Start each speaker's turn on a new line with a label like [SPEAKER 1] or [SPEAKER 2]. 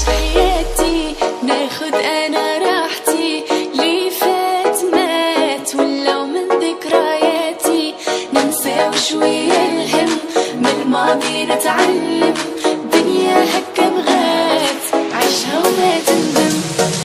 [SPEAKER 1] حياتي، ناخد انا راحتي، لي فات مات ولو من ذكرياتي، ننسى وشوية الهم، من الماضي نتعلم،